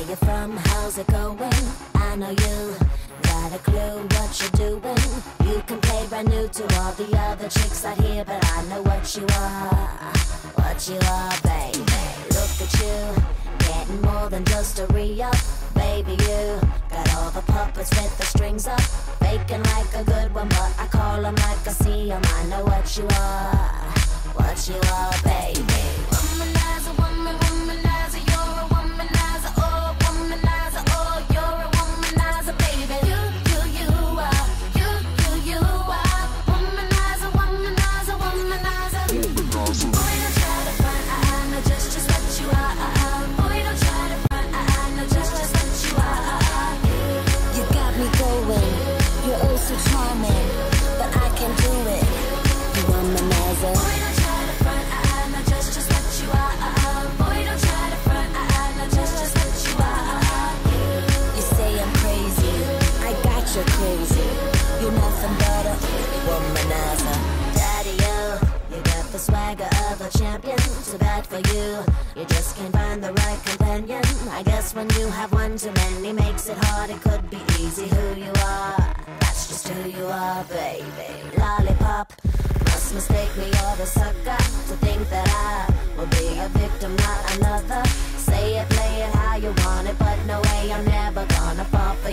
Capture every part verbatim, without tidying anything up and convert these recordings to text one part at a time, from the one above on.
you from? How's it going? I know you got a clue what you're doing. You can play brand new to all the other chicks out here, but I know what you are, what you are, baby. Look at you, getting more than just a re-up. Baby, you got all the puppets with the strings up, faking like a good one, but I call them like I see them. I know what you are, what you are, baby. Womanizer, woman, womanizer, you're a womanizer, oh, womanizer, oh, you're a womanizer, baby. You, you, you are, you, you, you are, womanizer, womanizer, womanizer. Boy, don't try to front, I know just, just what you are. Boy, don't try to front, I know just, just what you are. You got me going, you're oh so charming, but I can do it, you womanizer. Boy, don't try to front, I know just, just what you are. Boy, don't try to front, I know just, just what you are. You say I'm crazy, I got you crazy, you're nothing but a womanizer. Daddy, you, you got the swagger of a champion. Too bad for you, you just can't find the right companion. I guess when you have one too many makes it hard. It could be easy who you are, that's just who you are, baby. Lollipop, must mistake me or the sucker to think that I will be a victim, not another. Say it, play it how you want it, but no way, I'm never gonna fall for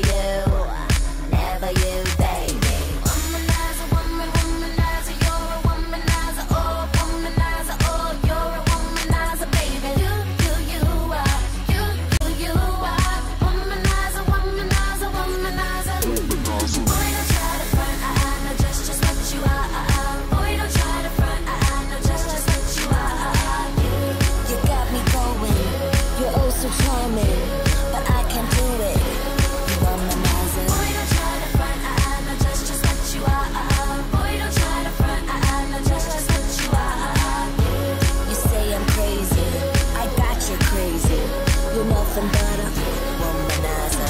you, never you, baby. Womanizer, woman, womanizer, you're a womanizer, oh, womanizer, oh, you're a womanizer, baby. You, you, you are, you, you, you are, womanizer, womanizer, womanizer. Boy, don't try to front, I know just, just what you are. Boy, don't try to front, I know just, just what you are. You got me going, you're oh so charming, but I can do it, you womanizer. Boy, don't try to front, I know just, just what you are. Boy, don't try to front, I know just, just what you are. You say I'm crazy, I got you crazy, you're nothing but a womanizer.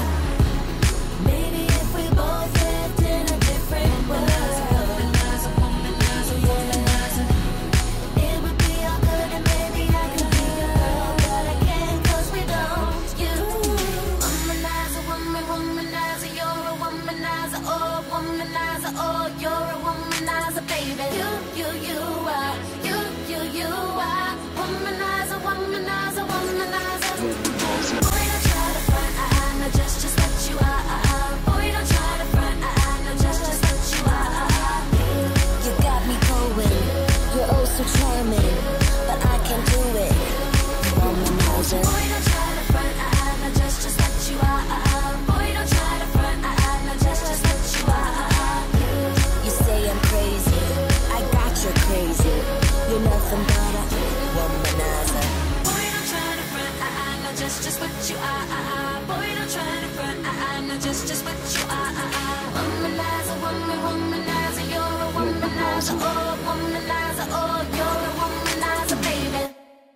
Maybe if we both lived in a different world, womanizer, womanizer, womanizer, it would be all good and maybe I could be your girl, but I can't 'cause we don't. You, womanizer, woman, womanizer, you're a womanizer, oh, womanizer, oh, you're a womanizer, baby. You, you, you are, you, you, you are, womanizer, womanizer, womanizer. Boy, don't try to front, I know just, just what you are. Boy, don't try to front, I know just, just what you are. You got me going, you're oh so charming, but I can do it, you womanizer. Boy, don't try to front, I know just, just what you are. Boy, don't try to front, I know just, just what you are. You say I'm crazy, I got you crazy, you're nothing but a womanizer. Boy, don't try to front, I know just, just what you are. Boy, don't try to front, I know just, just what you are. Womanizer, woman, womanizer, you're a womanizer, oh, womanizer, oh, you're a womanizer, baby.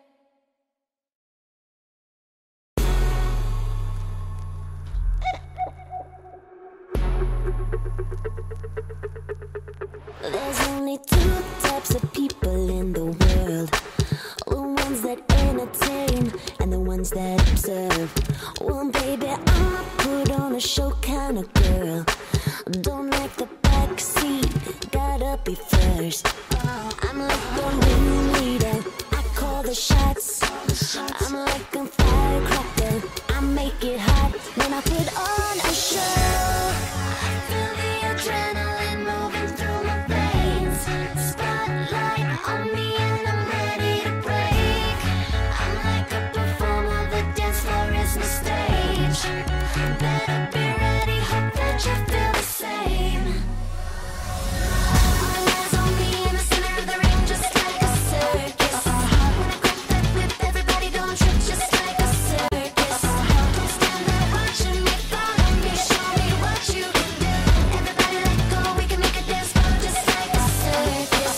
There's only two types of people in the world, the ones that entertain and the ones that observe. Well, baby, I'm a put on a show kind of girl, don't like the back seat, gotta be first. I'm like the room leader, I call the shots. I'm like a firecracker, I make it hot when I put on a show. Feel the adrenaline moving through my veins, spotlight on me and I'm ready to break. I'm like a performer, the dance floor is my stage. Better be ready, hope that you feel the same. All eyes on me in the center of the ring, just like a circus. When I crack that whip, everybody don't trip, just like a circus. Don't stand there watching me, follow me, show me what you can do. Everybody let go, we can make a dance floor just like a circus.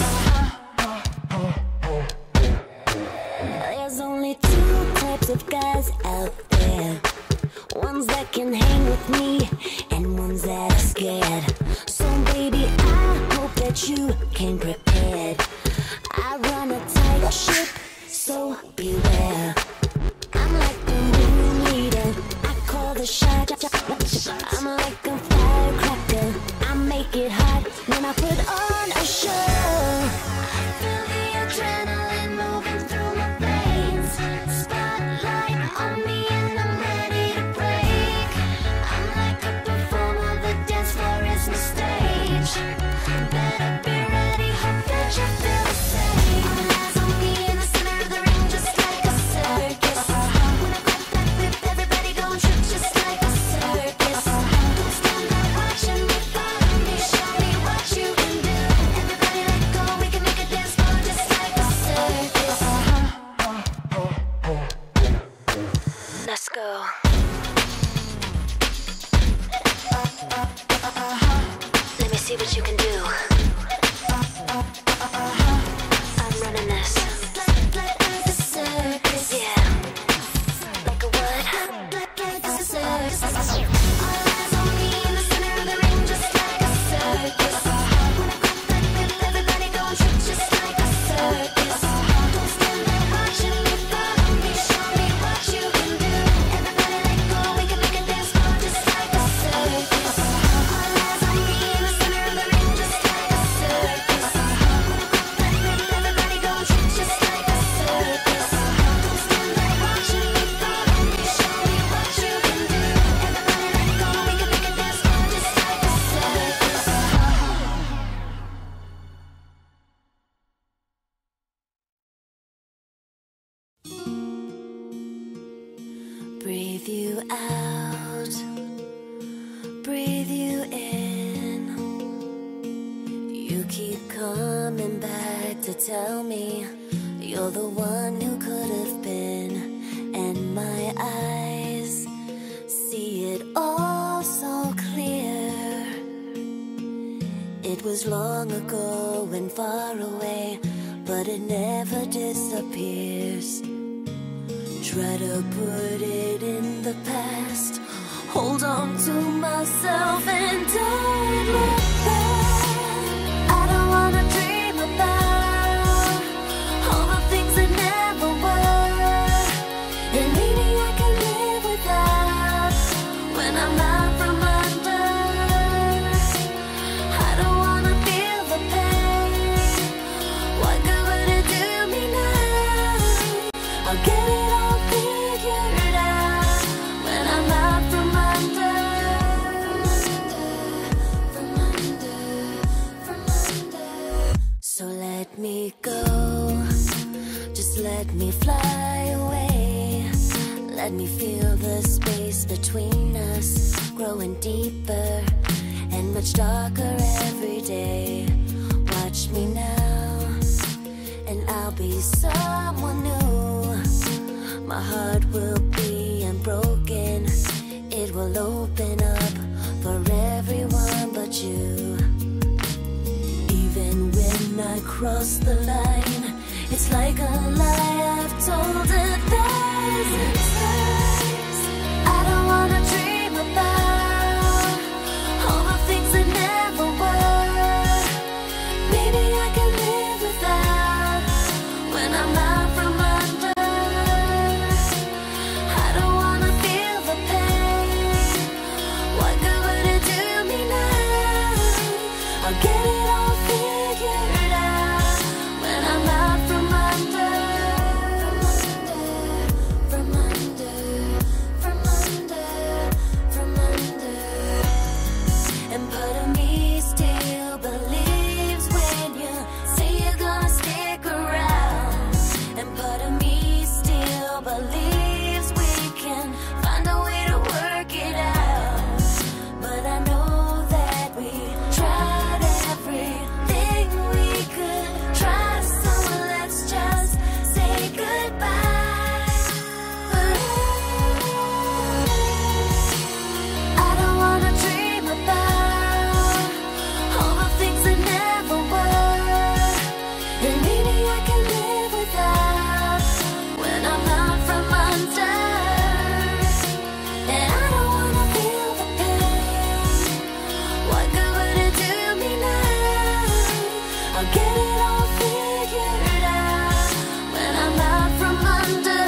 There's only two types of guys out there, ones that can hang with me and ones that are scared. So baby, I hope that you came prepared. I run a tight ship, so beware. I'm like the room leader, I go. Let me see what you can do. I'm running this. Like a circus. Yeah. Like a what? It's a circus. All eyes on me in the center of the ring, just like a circus. When I go back with everybody going trick, just like a circus. Don't stand there watching me, follow me, show me what you can do. Everybody let go, we can make a dance floor, just like a circus. All eyes on me in the center of the ring, just like a circus. When I go back with everybody going trick, just like a circus. Don't stand there watching me, follow me, show me what you can do. Everybody let go, we can make a dance floor, just like a circus. Breathe you out, breathe you in. You keep coming back to tell me you're the one who could have been, and my eyes see it all so clear. It was long ago and far away, but it never disappears. Try to put it in the past, hold on to myself and don't look back. I don't wanna dream about all the things that never were, and maybe I can live without when I'm out from under. I don't wanna feel the pain. What good would it do me now? I'll get it all figured out when I'm out from under. From under, from under. So let me go, just let me fly away. Let me feel the space between us growing deeper and much darker every day. Watch me now, and I'll be someone new. My heart will be unbroken. It will open up for everyone but you. Even when I cross the line, it's like a lie I've told a thousand times. I don't wanna dream about all the things that never were. Maybe I can live without when I'm out from under. I don't wanna feel the pain. What good would it do me now? I'll get it all figured out when I'm out from under. From under, from under, from under. And part of me still believes when you say you're gonna stick around. And part of me still believes we can find a way to work it out. But I know that we tried everything we could try, so let's just say goodbye. I don't wanna dream about all the things that never were, and maybe I can live without when I'm out from under. And I don't wanna feel the pain. What good would it do me now? I'll get it all figured out when I'm out from under.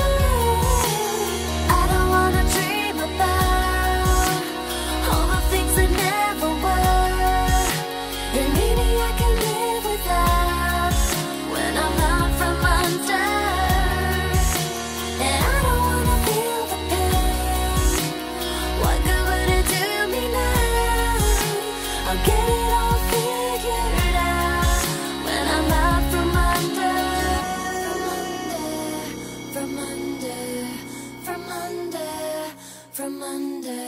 I don't wanna dream about all the things that never were, and maybe I can live without when I'm out from under. And I don't wanna feel the pain. What good would it do me now? I'll get it all figured out when I'm out from under. From under, from under, from under, from under.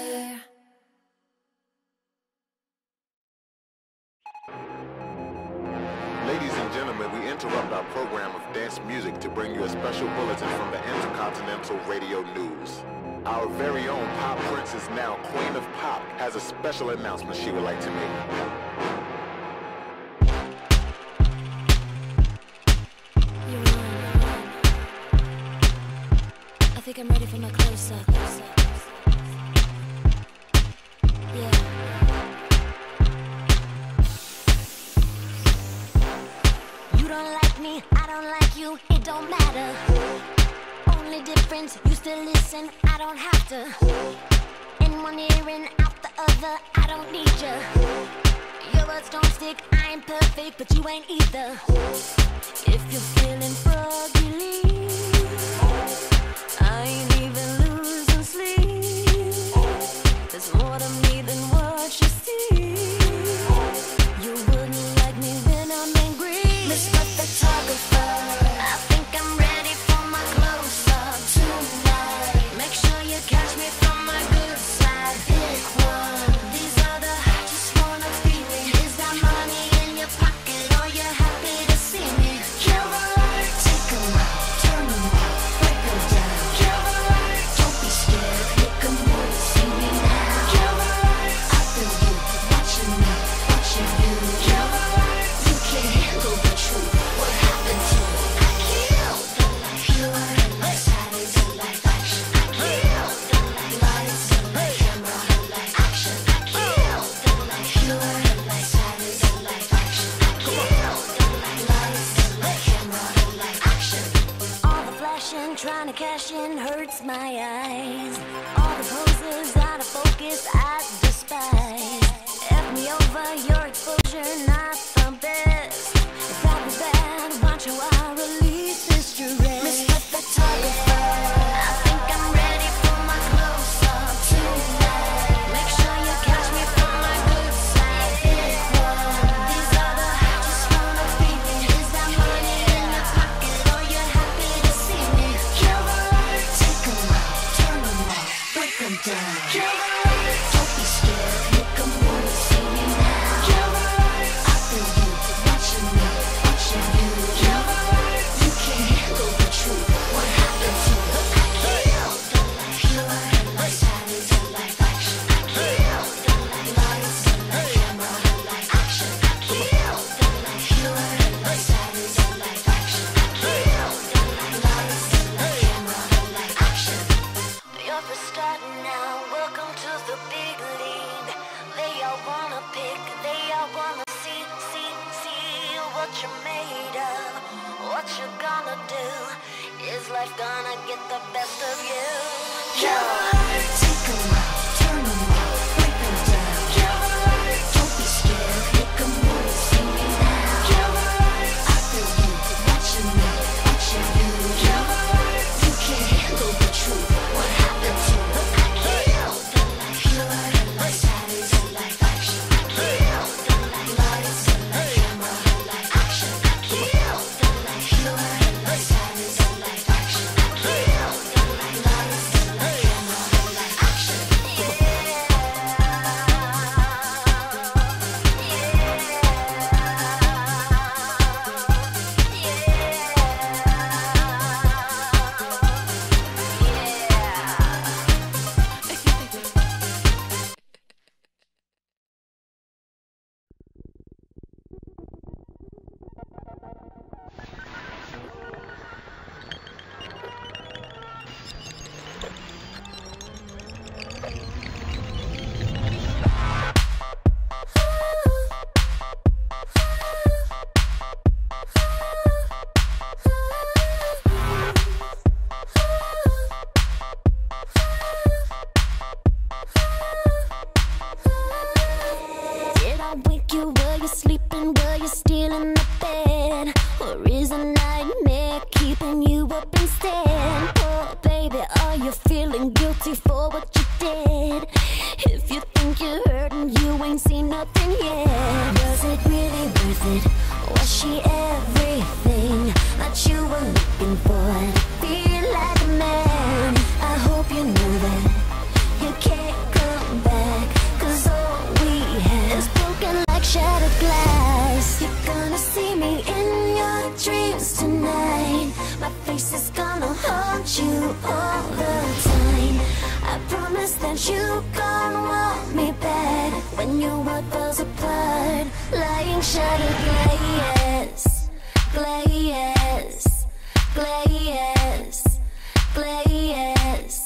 Ladies and gentlemen, we interrupt our program of dance music to bring you a special bulletin from the Intercontinental Radio News. Our very own pop princess, now queen of pop, has a special announcement she would like to make. I think I'm ready for my close-up. Yeah. You don't like me, I don't like you, it don't matter. Only difference, you still listen, I don't have to. In one ear and out the other, I don't need you. Your words don't stick, I ain't perfect, but you ain't either. If you're feeling froggy, I ain't even losing sleep. There's more to me than what you see. You wouldn't like me when I'm angry. Mister Photographer, I think I'm ready for my close-up tonight. Make sure you catch me from my good side. Pick one. These are the I just wanna be with. Is that money in your pocket or you happy to see me? Kill the light, take 'em out, turn 'em out, break 'em down. Kill the light, don't be scared, make a move, see me now. Kill the light, I feel you, watching me, watching you. Kill the light, you can't handle the truth. What happened to you? I killed the light, pure and like Saturdays and like action. I killed the light, lights and like camera and like action. I killed the light, pure and like Saturdays and like action. I killed the light, lights and like camera and like action. All the flashing, trying to cash in hurts my eyes. All the poses out of focus, I despise. F me over, your exposure not the best. If that was bad, watch how I release this stress. Mister Photographer, I think I'm ready for my close-up tonight. Make sure you catch me from my good side. Pick one. These are the I just wanna be with. Is that money in your pocket or you happy to see me? Kill the light, take 'em out, turn 'em out, break 'em down. Kill the light, don't be scared, make a move, see me now. Kill the light, I feel you, watching me, watching you. Kill the light, you can't handle the truth. What happened to you? I killed the light, pure and like Saturdays and like action. I killed the light, lights and like camera and like action. I killed the light, pure and like Saturdays and like action. I killed the light, lights and like camera and like action. You're the star now, welcome to the big league. They all wanna pick, they all wanna see, see, see what you're made of, what you gonna do. Is life gonna get the best of you? Kill the light, take 'em out, turn 'em out, break 'em down. Kill the light, don't be scared, make a move, see me now. Kill the light, I feel you, watching me, watching you. Kill the light, you can't handle the truth. What happened to you? I killed the light, pure and like Saturdays and like action. I killed the light, lights and like camera and like action. I killed the light, pure and like Saturdays and like action. I killed the light, lights and like camera and like action. Did I wake you? Were you sleeping? Were you still in the bed? Or is a nightmare keeping you up instead? Oh baby, are you feeling guilty for what you did? If you think you're hurting, you ain't seen nothing yet. Was it really worth it? Was she everything that you were looking for? Feel like a man. I hope you know that you can't come back, 'cause all we have is broken like shattered glass. You're gonna see me in your dreams tonight. My face is gonna haunt you all the time. that you gon' want me back when your world falls apart, lying shattered glass, glass, glass, glass.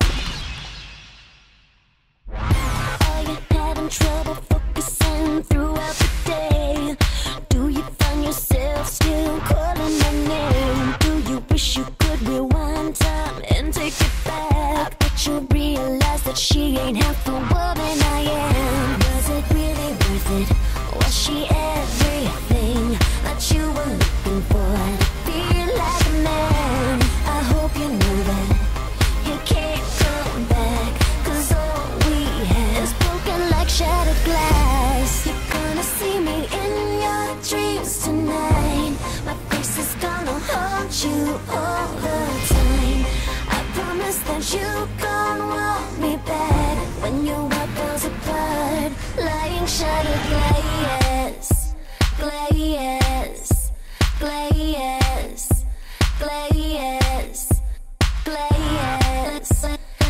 Are you having trouble focusing throughout the day? Do you find yourself still calling my name? Do you wish you could rewind time and take it back? But you realize that she ain't half the woman I am. Was it really worth it? Was she everything that you were looking for? To feel like a man, I hope you know that you can't come back, 'cause all we have is broken like shattered glass. You're gonna see me in your dreams tonight. My face is gonna haunt you all the time. I promise that you gon' want me back when your world falls apart, lying shattered glass, glass, glass, glass, glass,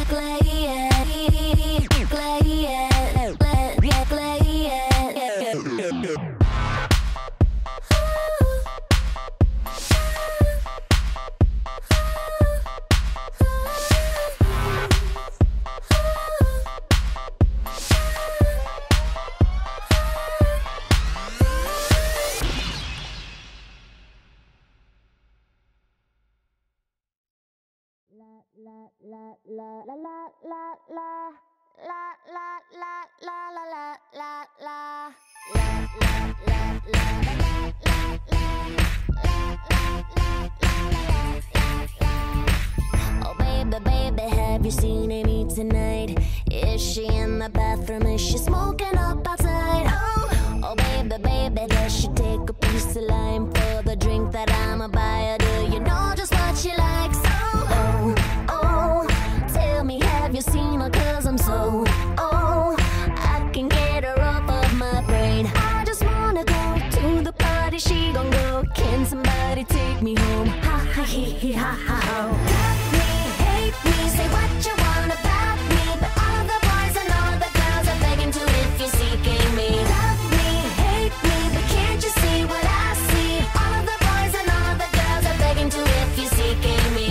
Oh baby, baby, have you seen Amy tonight? Is she in the bathroom? Is she smoking up outside? Oh, oh baby, baby, does she take a piece of lime for the drink that I'ma buy her? Do you know just what she likes? Oh, oh, tell me, have you seen her? 'Cause I'm so, oh, I can get her off of my brain. I just wanna go to the party, she gon' go. Can somebody take me home? Ha ha he he ha ha ho. Love me, hate me, say what you want about me, but all the boys and all the girls are begging to if you're seeking me. Love me, hate me, but can't you see what I see? All the boys and all the girls are begging to if you're seeking me.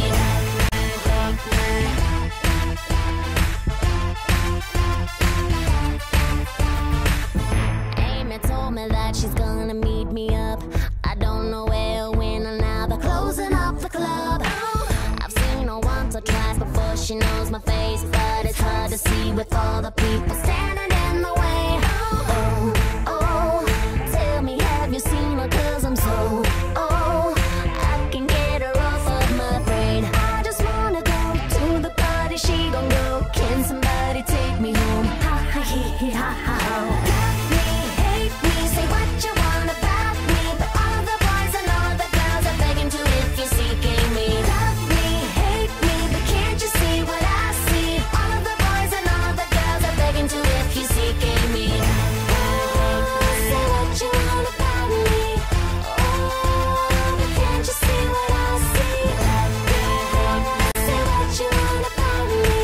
Amy told me that she's gonna meet me up. I don't know where or when, or now they're closing up the club. I've seen her once or twice before she knows my face, but it's hard to see with all the people standing in the way. Oh, oh, tell me, have you seen her? 'Cause I'm so, oh, I can get her off of my brain. I just wanna go to the party, she gon' go. Can somebody take me home? Ha ha he he ha ha ho. Love me, hate me, say what you want about me, but all the boys and all the girls are begging to if you're seeking me. Love me, hate me, but can't you see what I see? All the boys and all the girls are begging to if you're seeking me. Oh, say what you want about me. Oh, but can't you see what I see? Say what you want about me.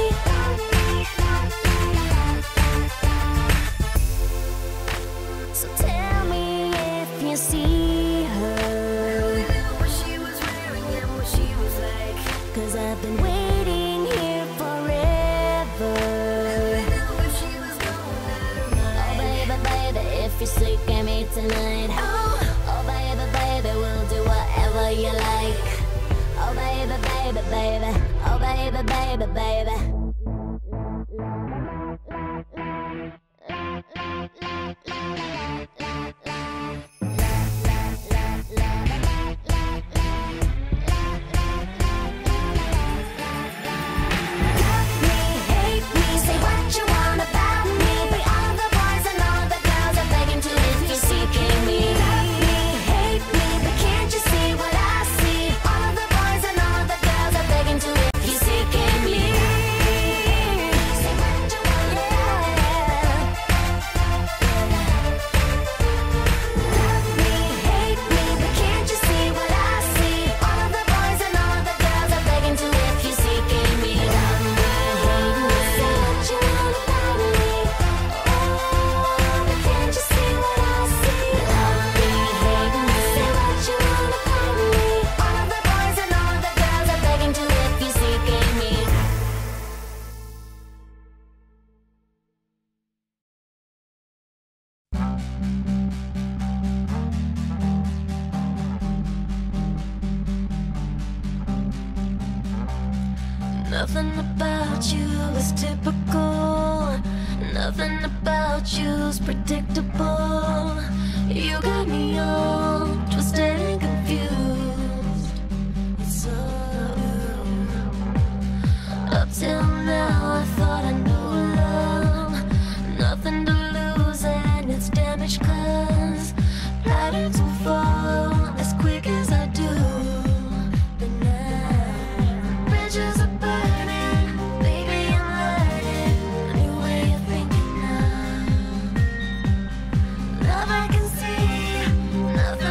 So tell me if you see her, what she was wearing and what she was like, 'cause I've been waiting here forever. Oh baby, baby, if you're sick of me tonight. Oh, oh baby, baby, we'll do whatever you like. Oh baby, baby, baby, oh baby, baby, baby. Love me, hate me, say what you want about me, but all the boys and all the girls are begging to if you're seeking me. Love me, hate me, but can't you see what I see? All the boys and all the girls are begging to if you're seeking me. Nothing about you is typical. Nothing about you's predictable. You got me all twisted and confused. It's all you. Up till now I thought I knew love. Nothing to lose and it's damaged, cause patterns will fall as quick as I do. But now bridges are burning, baby, I'm learning a new way of thinking now. Love I can see, nothing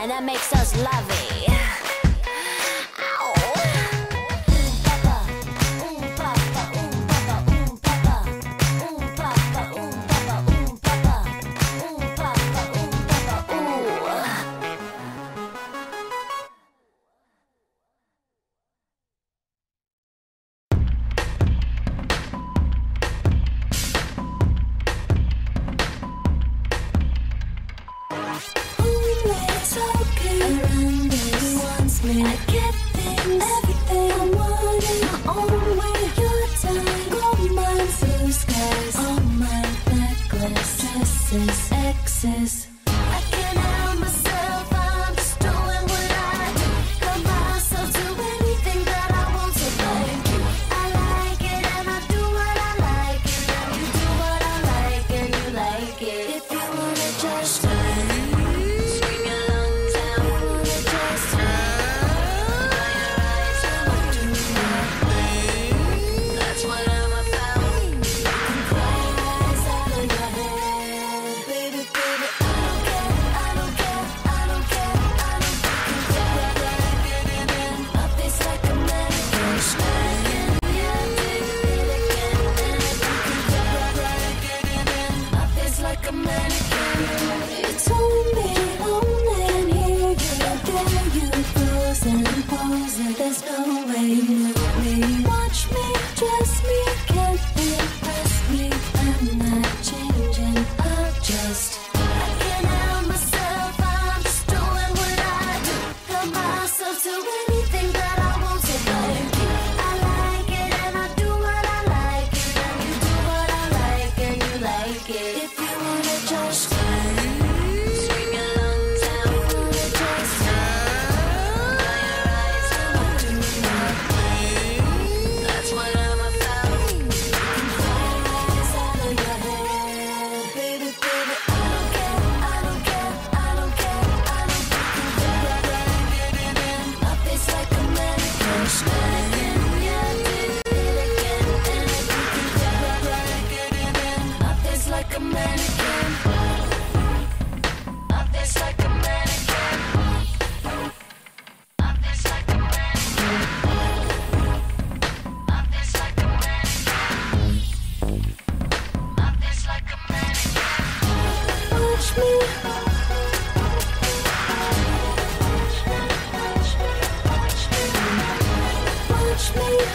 and that makes us lovey. I get things, everything I want in my own way. Your time, gold mines, blue skies, all my necklaces, exes. I can't help myself, I'm just doing what I do. Got myself to anything that I want to like you. I like it and I do what I like it, and you do what I like and you like it. If you wanna just scream your lungs out, wanna just there's no way you knew me. Watch me, dress me, can't impress me. I'm not changing, I'm just I can't help myself, I'm just doing what I do. Got myself to anything that I want to like you. I like it and I do what I like it, and you do what I like and you like it. If you wanna just scream your lungs out, wanna just that's what I'm about. You can cry eyes out of your head, baby, baby. I don't care, I don't care, I don't care, I don't care. My face like a mannequin, mannequin. Yeah, I did it again, and you can cry. My face like a mannequin. My face like a mannequin. My face like a mannequin. Watch me. Watch me.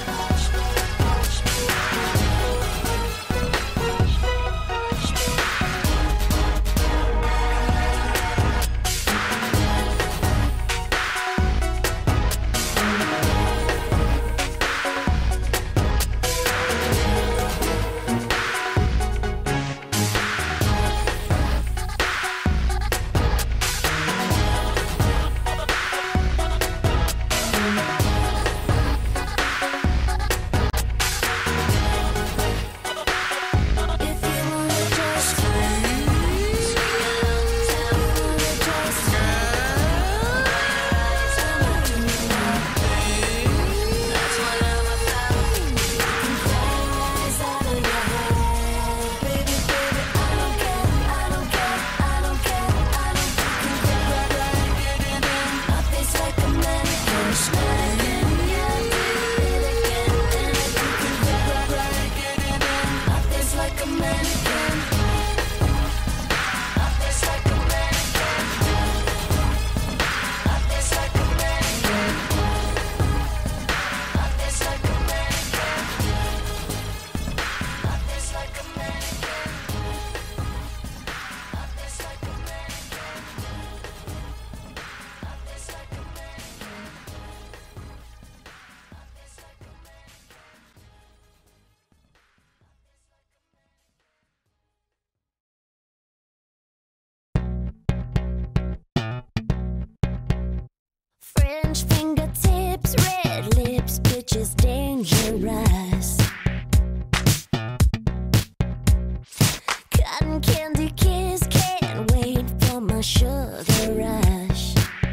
French fingertips, red lips, bitches dangerous. Cotton candy kiss, can't wait for my sugar rush.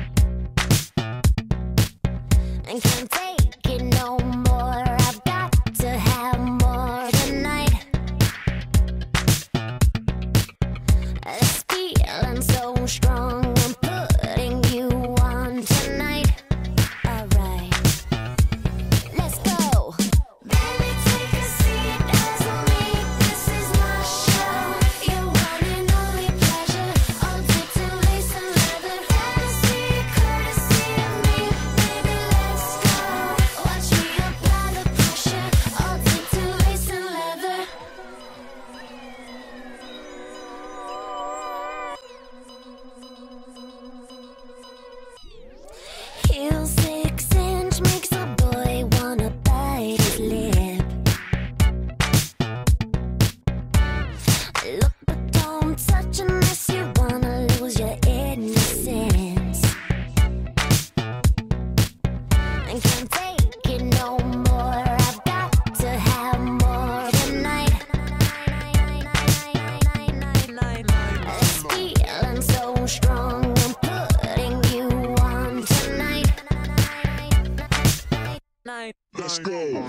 And can't take it no more, I've got to have more tonight. This feeling so strong, I'm putting you Look, but don't touch unless you wanna lose your innocence. I can't take it no more. I've got to have more tonight. This feeling so strong, I'm putting you on tonight. Let's go.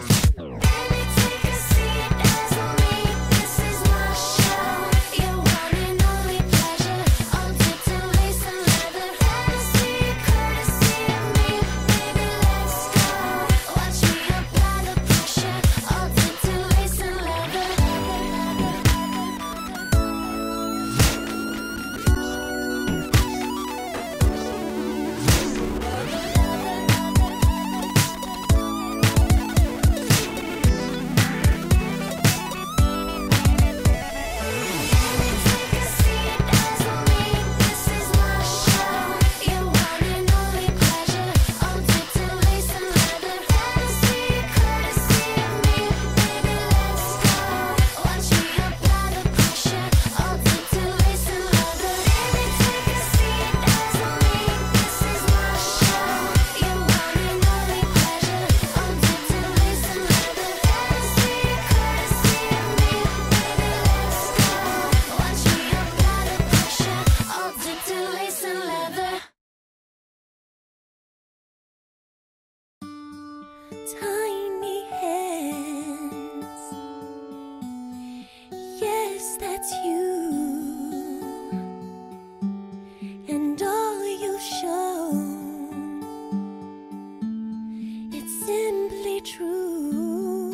Tiny hands, yes, that's you, and all you show, it's simply true.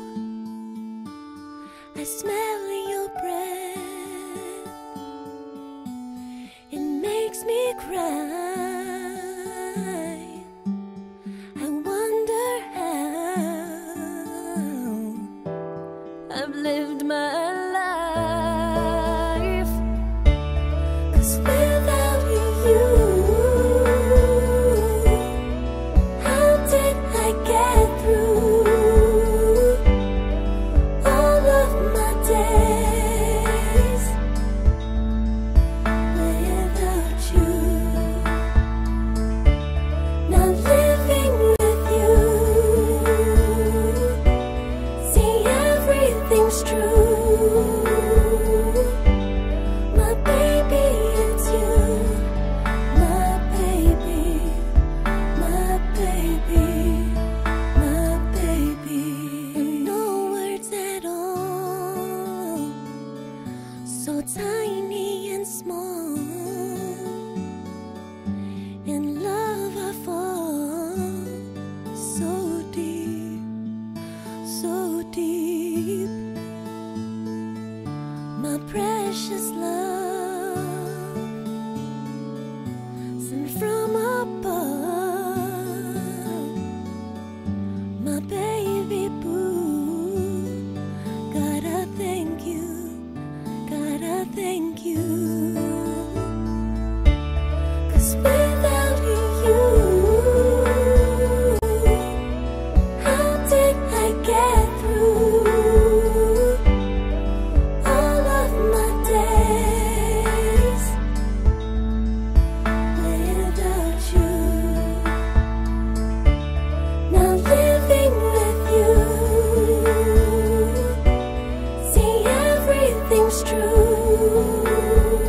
I smell your breath, it makes me cry. I've lived my life, 'cause without you, how did I get through all of my days without you? Now living with you, see everything's true. My baby, it's you. My baby, my baby, my baby. No words at all, so tiny and small. In love I fall so deep, so deep. My precious love, sent from above. My baby boo, gotta thank you, gotta thank you. 'Cause without you, how did I get through all of my days without you? Now living with you, see everything's true.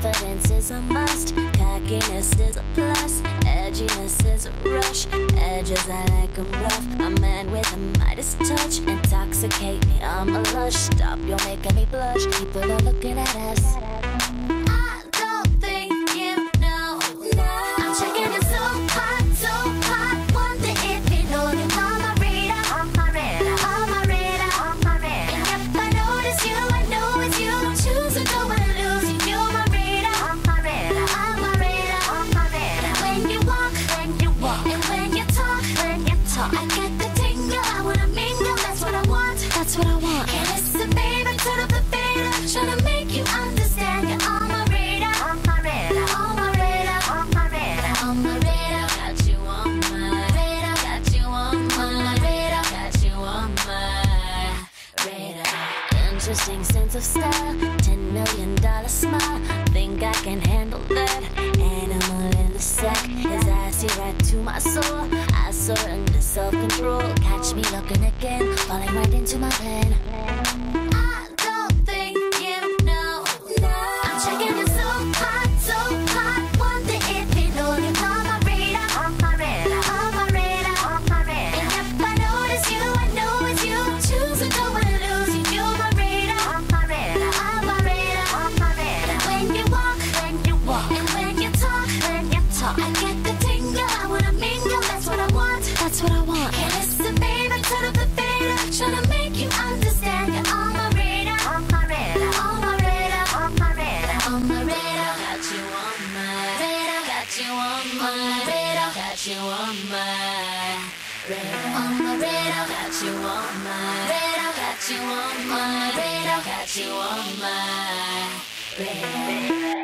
Confidence is a must, cockiness is a plus, edginess is a rush, edges I like 'em rough, a man with a Midas touch, intoxicate me, I'm a lush, stop, you're making me blush, people are looking at us. I don't think you know, no. I'm checking it so hot, so hot, wonder if you know you're on my radar, on my radar, on my radar, on my radar. And if I notice you, I know it's you, don't choose or go and lose you, you're my radar, on my radar, on my radar, on my radar. When you walk, when you walk, and when you talk, when you talk, I get the tingle, I wanna mingle, that's what I want, that's what I want. And listen, baby, turn up the fader, tryna make you understand you're on my radar, on my radar, on my radar, on my radar, on my radar. Got you on my radar, got you on my radar, got you on my radar. Interesting sense of style, ten million dollar smile, think I can handle that. Animal in the sack, his eyes see right to my soul. I surrender self-control, catch me looking again, falling right into my plan. I don't think you know, no. I'm checking it so hot, so hot, wonder if you know you're on my radar, on my radar, on my radar, on my radar. And if I notice you, I know it's you, don't choose or go and lose you, you're my radar, on my radar, on my radar, on my radar. When you walk, when you walk, and when you talk, when you talk, I get the tingle, I wanna mingle, that's what I want, that's what I want. And listen, baby, turn up the fader, tryna make you understand you're on my radar, on my radar, on my radar, on my radar, on my radar. Got you on my radar, got you on my radar, got you on my radar, on my radar, got you on my radar, got you on my radar, got you on my radar.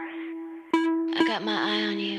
I got my eye on you,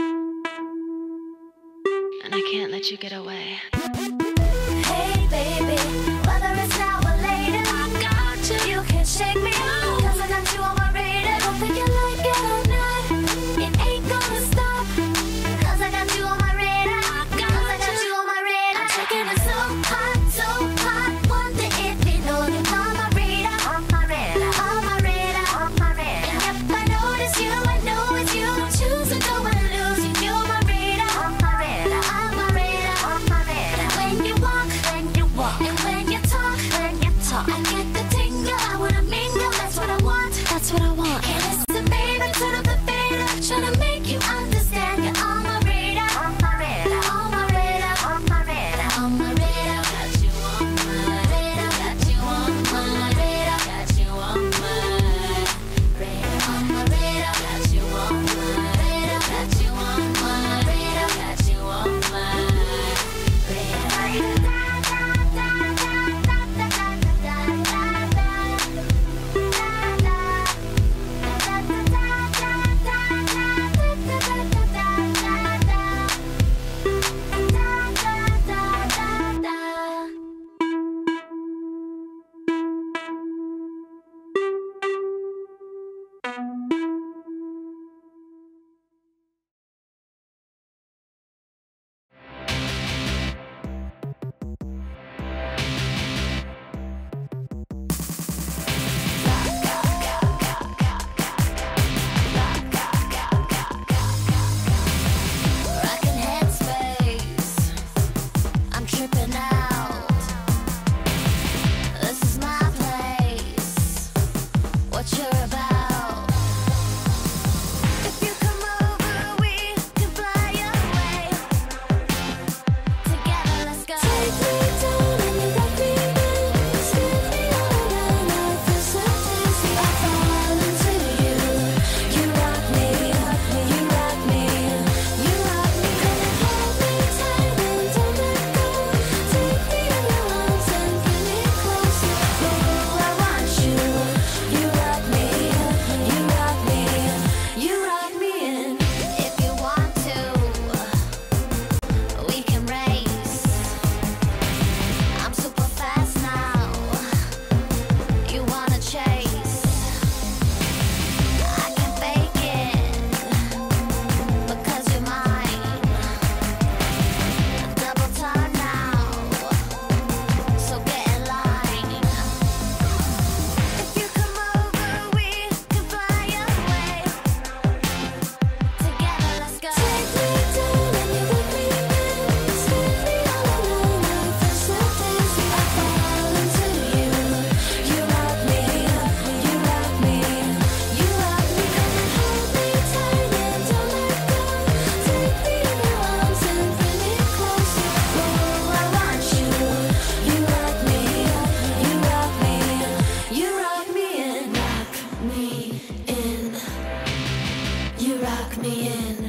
and I can't let you get away. Hey baby, whether it's now or later, I got you. You can't shake me out, 'cause I got you on my radar. Don't think you like it or not, it ain't gonna stop, 'cause I got you on my radar, 'cause I got you on my radar. I'm checking it so hot, so hot, wonder if you know you're on my radar, on my radar, on my radar, on my radar. And if I notice you, I know it's you, don't choose or go and lose you, you're my radar, on my radar, on my radar, on my radar. When rock me in.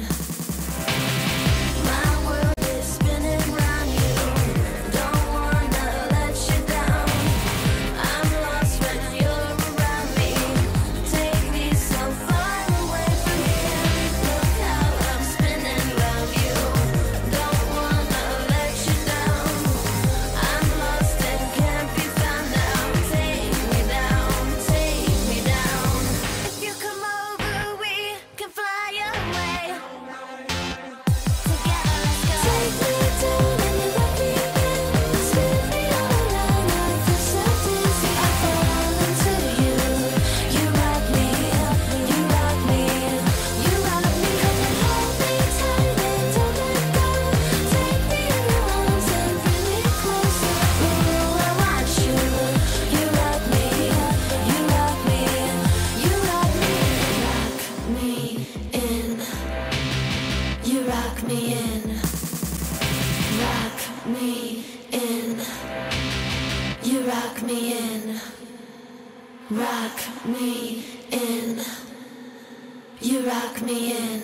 My world is spinning round you. Don't wanna let you down. I'm lost when you're around me. Take me so far away from here. Look how I'm spinning round you. Don't wanna let you down. I'm lost and can't be found now. Take me down, take me down. If you come over, we can fly away. Together, let's go. Take me down and you rock me in. Spin me all around, I feel so dizzy. I fall into you. You rock me, you rock me, you rock me. Come and hold me tight and don't let go. Take me in your arms and bring me closer. Ooh, I want you. You rock me, you rock me, you rock me. Rock me in. You rock me in. Rock me in. You rock me in. Rock me in. You rock me in.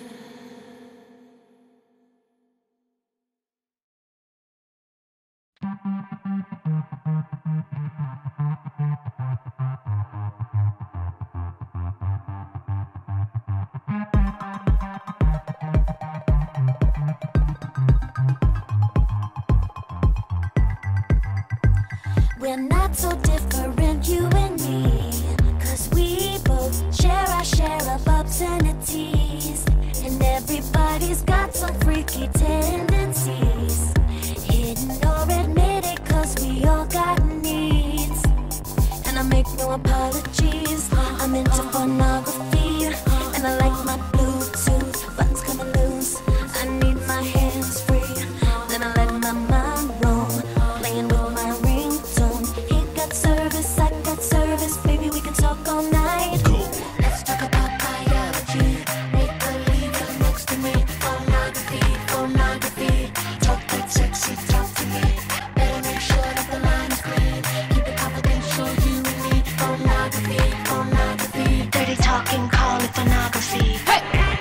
We're not so different, you and me, 'cause we both share our share of obscenities. And everybody's got some freaky tendencies, hidden or admitted, 'cause we all got needs. And I make no apologies, I'm into pornography. And I like my Bluetooth buttons coming loose. I need my hands free, then I let my mind roam, playing with my ringtone. He got service, I got service, baby, we can talk all night. Let's talk about biology, make believe you're next to me. Pornography, pornography, talk that sexy talk to me. Better make sure that the line's clean, keep it confidential, you and me. Pornography, pornography, dirty talking, call it pornography. Hey!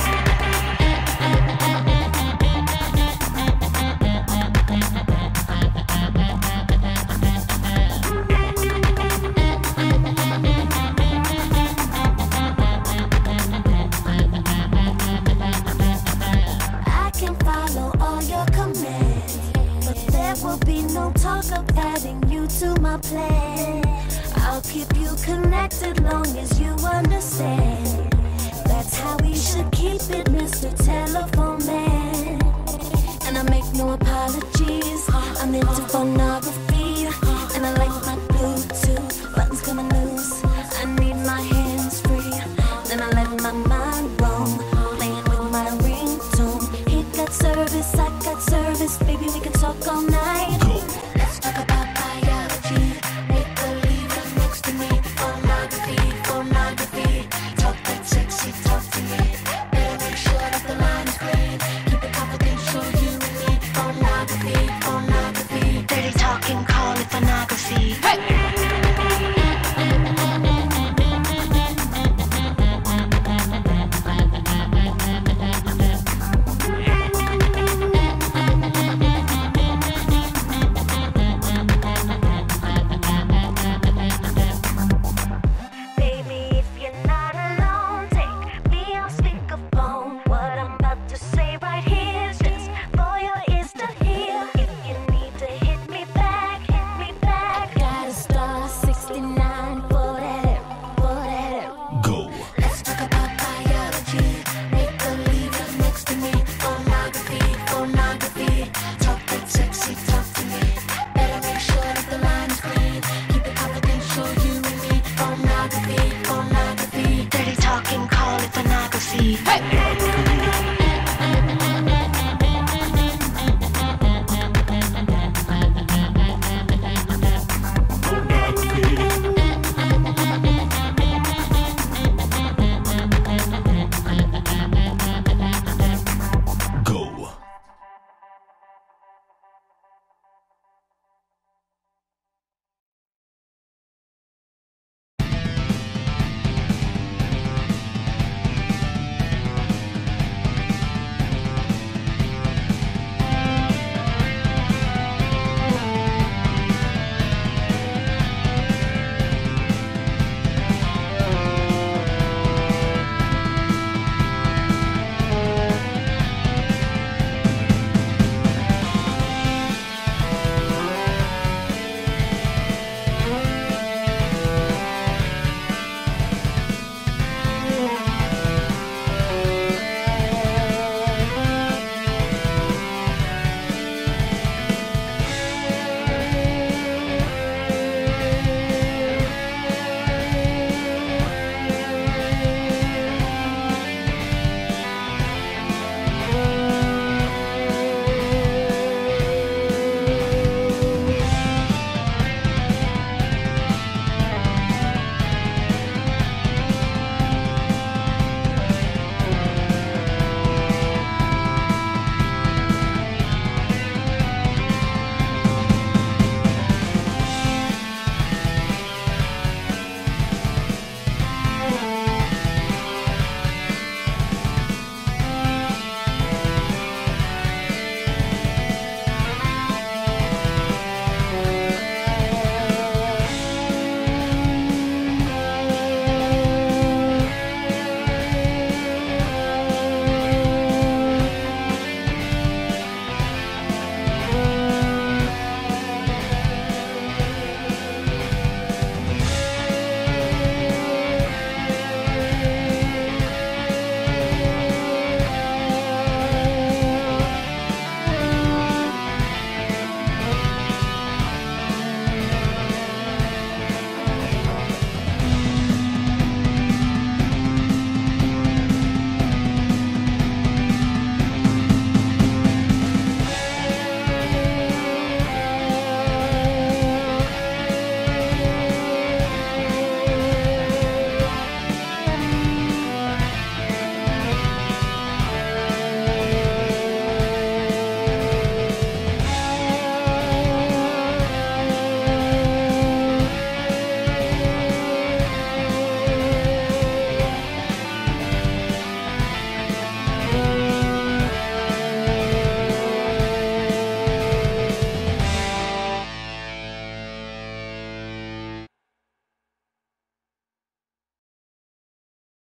I can follow all your commands, but there will be no talk of adding you to my plan. I'll keep you connected long as you understand.